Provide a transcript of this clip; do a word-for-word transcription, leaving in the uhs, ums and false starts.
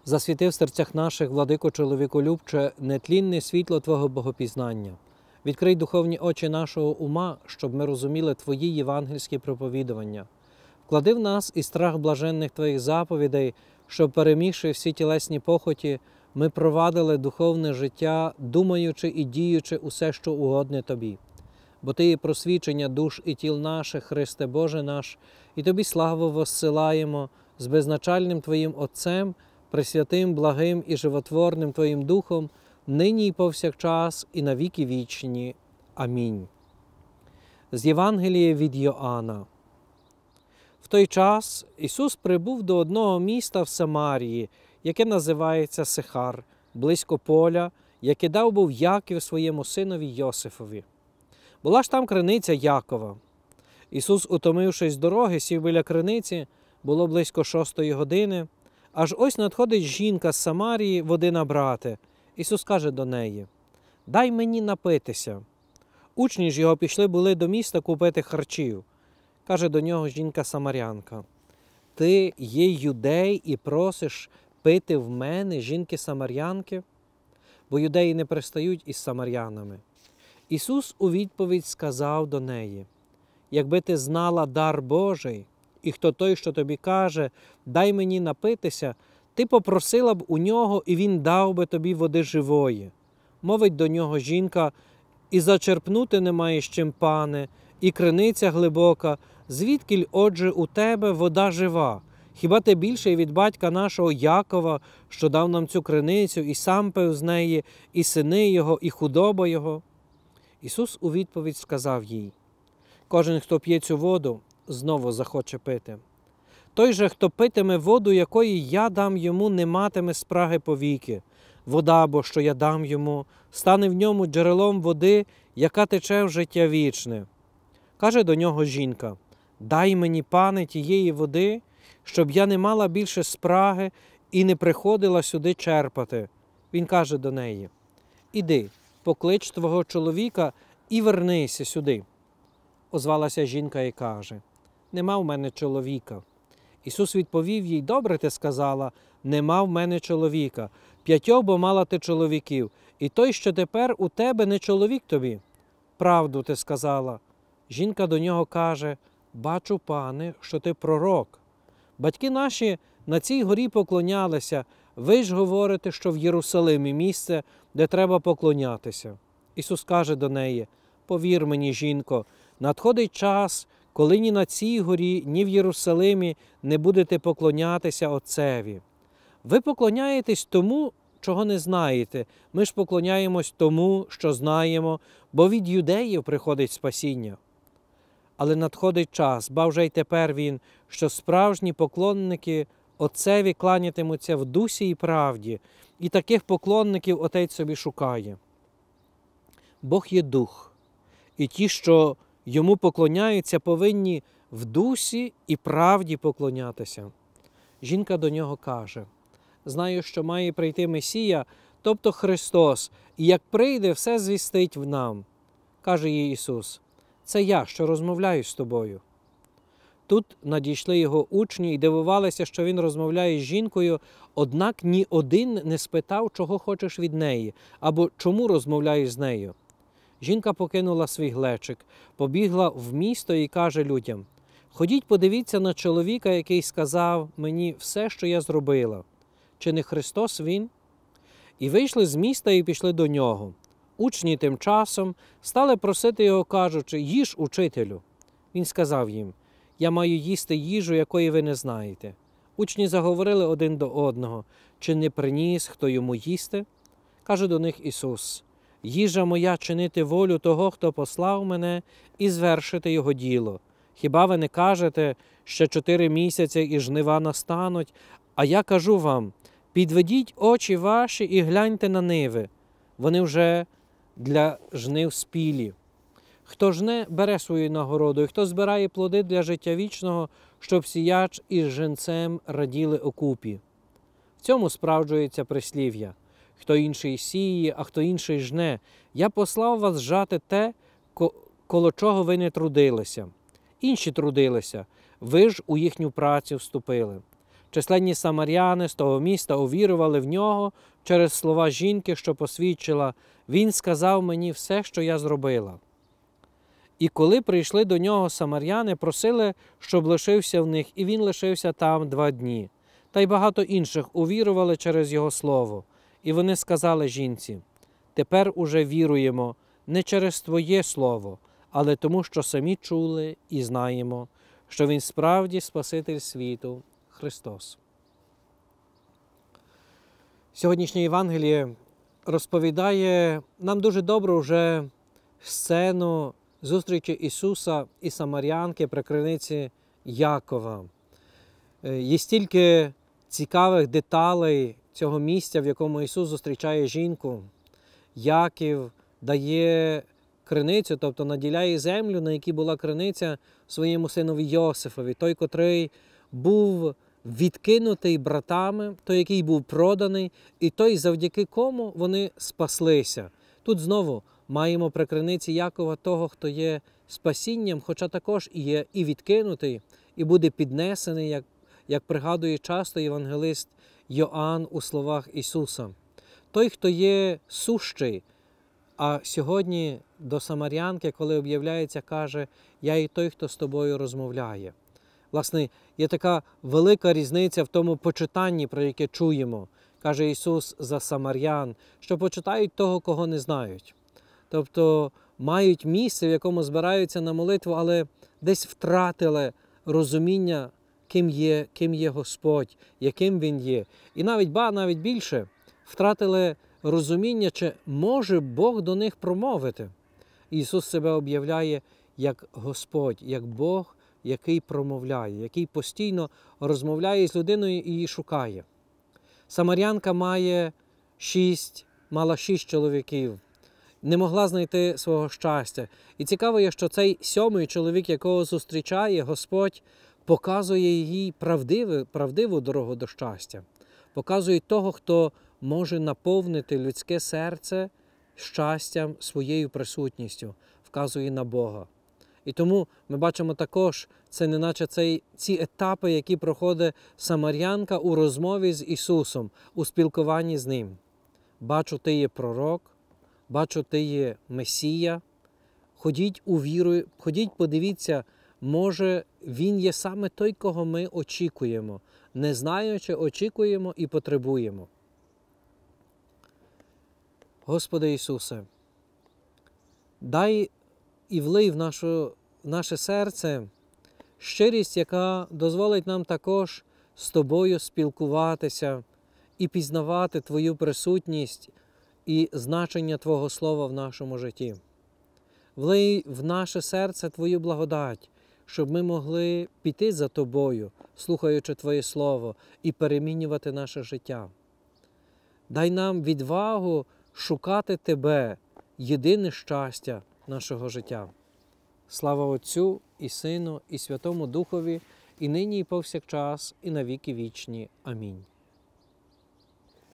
Засвіти в серцях наших, владико чоловіколюбче, нетлінне світло Твого богопізнання. Відкрий духовні очі нашого ума, щоб ми розуміли Твої євангельські проповідування. Вклади в нас і страх блаженних Твоїх заповідей, щоб, перемігши всі тілесні похоті, ми провадили духовне життя, думаючи і діючи усе, що угодне Тобі. Бо Ти є просвічення душ і тіл наших, Христе Боже наш, і Тобі славу воссилаємо з безначальним Твоїм Отцем, пресвятим, благим і животворним Твоїм Духом, нині і повсякчас, і на віки вічні. Амінь. З Євангелія від Йоанна. В той час Ісус прибув до одного міста в Самарії, яке називається Сихар, близько поля, яке дав був Яків своєму синові Йосифові. Була ж там криниця Якова. Ісус, утомившись з дороги, сів біля криниці, було близько шостої години. Аж ось надходить жінка з Самарії води набрати. Ісус каже до неї: «Дай мені напитися». Учні ж його пішли були до міста купити харчів. Каже до нього жінка-самарянка: «Ти є юдей і просиш пити в мене, жінки-самарянки?» Бо юдеї не пристають із самарянами. Ісус у відповідь сказав до неї: «Якби ти знала дар Божий, і хто той, що тобі каже, дай мені напитися, ти попросила б у нього, і він дав би тобі води живої». Мовить до нього жінка: «І зачерпнути не маєш чим, пане, і криниця глибока, звідкіль, отже, у тебе вода жива? Хіба ти більший від батька нашого Якова, що дав нам цю криницю, і сам пив з неї, і сини його, і худоба його?» Ісус у відповідь сказав їй: «Кожен, хто п'є цю воду, знову захоче пити. Той же, хто питиме воду, якої я дам йому, не матиме спраги повіки. Вода, бо що я дам йому, стане в ньому джерелом води, яка тече в життя вічне». Каже до нього жінка: «Дай мені, пане, тієї води, щоб я не мала більше спраги і не приходила сюди черпати». Він каже до неї: «Іди, поклич твого чоловіка і вернися сюди». Озвалася жінка і каже: «Нема в мене чоловіка». Ісус відповів їй: «Добре ти сказала, нема в мене чоловіка. П'ятьох бо мала ти чоловіків, і той, що тепер у тебе, не чоловік тобі. Правду ти сказала». Жінка до нього каже: «Бачу, пане, що ти пророк. Батьки наші на цій горі поклонялися, ви ж говорите, що в Єрусалимі місце, де треба поклонятися». Ісус каже до неї: «Повір мені, жінко, надходить час, коли ні на цій горі, ні в Єрусалимі не будете поклонятися Отцеві. Ви поклоняєтесь тому, чого не знаєте, ми ж поклоняємось тому, що знаємо, бо від юдеїв приходить спасіння. Але надходить час, ба вже й тепер він, що справжні поклонники Отцеві кланятимуться в дусі і правді, і таких поклонників Отець собі шукає. Бог є дух, і ті, що йому поклоняються, повинні в дусі і правді поклонятися». Жінка до нього каже: «Знаю, що має прийти Месія, тобто Христос, і як прийде, все звістить в нам». Каже їй Ісус: «Це я, що розмовляю з тобою». Тут надійшли його учні і дивувалися, що він розмовляє з жінкою, однак ні один не спитав, чого хочеш від неї, або чому розмовляєш з нею. Жінка покинула свій глечик, побігла в місто і каже людям: «Ходіть, подивіться на чоловіка, який сказав мені все, що я зробила. Чи не Христос він?» І вийшли з міста і пішли до нього. Учні тим часом стали просити його, кажучи: «Їж, учителю». Він сказав їм: «Я маю їсти їжу, якої ви не знаєте». Учні заговорили один до одного: «Чи не приніс хто йому їсти?» Каже до них Ісус: «Їжа моя чинити волю того, хто послав мене, і звершити його діло. Хіба ви не кажете, ще чотири місяці і жнива настануть? А я кажу вам: підведіть очі ваші і гляньте на ниви. Вони вже для жнив спілі. Хто жне, бере свою нагороду, і хто збирає плоди для життя вічного, щоб сіяч із женцем раділи окупі». В цьому справджується прислів'я: «Хто інший сіє, а хто інший жне. Я послав вас жати те, коло чого ви не трудилися. Інші трудилися, ви ж у їхню працю вступили. Численні самаряни з того міста увірували в нього через слова жінки, що посвідчила: «Він сказав мені все, що я зробила». І коли прийшли до нього самаряни, просили, щоб лишився в них, і він лишився там два дні. Та й багато інших увірували через його слово. І вони сказали жінці: «Тепер уже віруємо не через твоє слово, але тому, що самі чули і знаємо, що він справді Спаситель світу, Христос». Сьогоднішнє Євангеліє розповідає нам дуже добру вже сцену зустрічі Ісуса і самарянки при криниці Якова. Є стільки цікавих деталей цього місця, в якому Ісус зустрічає жінку. Яків дає криницю, тобто наділяє землю, на якій була криниця, своєму синові Йосифові, той, котрий був відкинутий братами, той, який був проданий, і той, завдяки кому вони спаслися. Тут знову маємо при криниці Якова того, хто є спасінням, хоча також і є і відкинутий, і буде піднесений, як, як пригадує часто євангелист Йоанн у словах Ісуса. Той, хто є сущий, а сьогодні до самарянки, коли об'являється, каже: «Я і той, хто з тобою розмовляє». Власне, є така велика різниця в тому почитанні, про яке чуємо, каже Ісус за самарян, що почитають того, кого не знають. Тобто мають місце, в якому збираються на молитву, але десь втратили розуміння, ким є, ким є Господь, яким Він є. І навіть, ба, навіть більше, втратили розуміння, чи може Бог до них промовити. Ісус себе об'являє як Господь, як Бог, який промовляє, який постійно розмовляє з людиною і її шукає. Самарянка має шість, мала шість чоловіків, не могла знайти свого щастя. І цікаво є, що цей сьомий чоловік, якого зустрічає Господь, показує їй правдиву, правдиву дорогу до щастя. Показує того, хто може наповнити людське серце щастям своєю присутністю, вказує на Бога. І тому ми бачимо також, це неначе цей, ці етапи, які проходить самарянка у розмові з Ісусом, у спілкуванні з Ним. Бачу, ти є пророк, бачу, ти є Месія, ходіть у віру, ходіть, подивіться, може, Він є саме той, кого ми очікуємо, не знаючи, очікуємо і потребуємо. Господи Ісусе, дай і влий в, нашу, в наше серце щирість, яка дозволить нам також з Тобою спілкуватися і пізнавати Твою присутність і значення Твого Слова в нашому житті. Влий в наше серце Твою благодать, щоб ми могли піти за Тобою, слухаючи Твоє Слово, і перемінювати наше життя. Дай нам відвагу шукати Тебе, єдине щастя нашого життя. Слава Отцю і Сину, і Святому Духові, і нині, і повсякчас, і на віки вічні. Амінь.